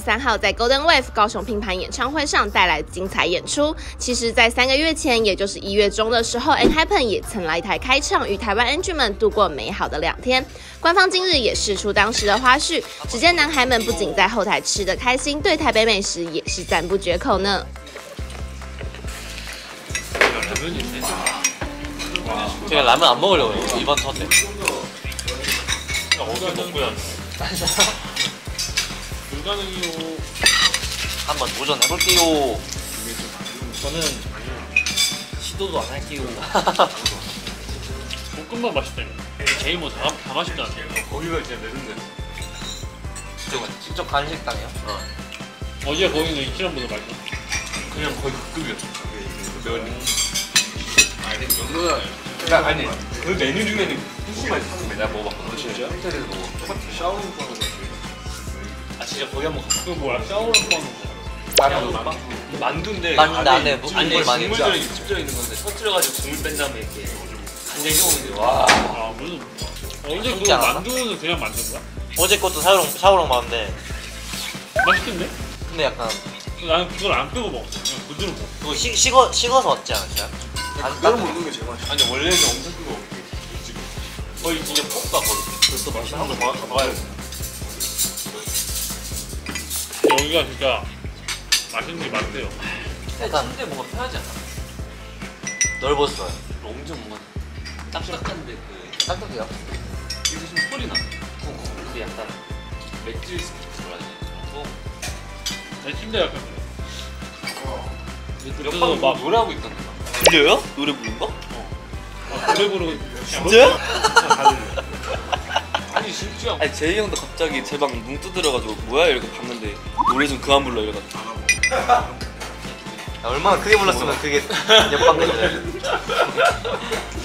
23号在 Golden Wave 高雄拼盘演唱会上带来精彩演出。其实，在3个月前，也就是1月中的时候 ，ENHYPEN 也曾来台开唱，与台湾 NG 们度过美好的2天。官方今日也释出当时的花絮，只见男孩们不仅在后台吃得开心，对台北美食也是赞不绝口呢。 제가 라면 안 먹으려고요. 이번 턴 때. 어제 먹고야. 불가능이요. 한번 도전해볼게요. 저는 시도도 안 할게요. 볶음밥 맛있다. 제일 뭐 다 맛있지 않아요? 거기가 진짜 내는데. 직접 간 식당이요? 어제 거기는 이치란보다 맛있어. 그냥 거의 급급이었어. 면이. 아니 그 메뉴 중에는 훨씬 맛있어. 내가 먹어봤거든. 진짜? 호텔에서 먹어. 똑같아. 샤오롱 빵. 아 진짜 거기 한번 가. 그거 뭐야? 샤오롱 빵. 만두인데 만두 안에 안에 많이 국물 들어 있는 건데 터뜨려가지고 국물 뺀 다음에 이렇게 간장이 먹는데 와. 아 무슨? 어제 그 만두는 그냥 만든 거야? 어제 것도 샤오롱 먹었는데 맛있겠네? 근데 약간 나는 그걸 안 끄고 먹었어. 그냥 그대로 먹었어. 그거 식어서 먹지 않았어요? 그대로 먹는 게 제일 맛있어. 아니 원래는 엄청 뜨거워. 지금 거의 진짜 볶아 거기. 그래서 맛있어. 한번 가봐야 돼. 여기가 진짜 맛있는 게 많대요. 약간 근데 뭔가 편하지 않아? 넓었어요. 엄청 뭔가 딱딱한데 그 딱딱해요. 이게 좀 소리 나. 근데 약간 맷질 스피커 뭐라 해야 내 침대 약간 그래. 옆방에 막 노래하고 있던데. 들려요? 노래 부르는 거? 노래 부르고 진짜요? 아니 진짜. 아니 제이 형도 갑자기 제 방 뭉 두드려가지고 뭐야 이러고 봤는데 노래 좀 그만 불러 이래가지고 얼마나 크게 불렀으면 그게 옆방 되잖아요.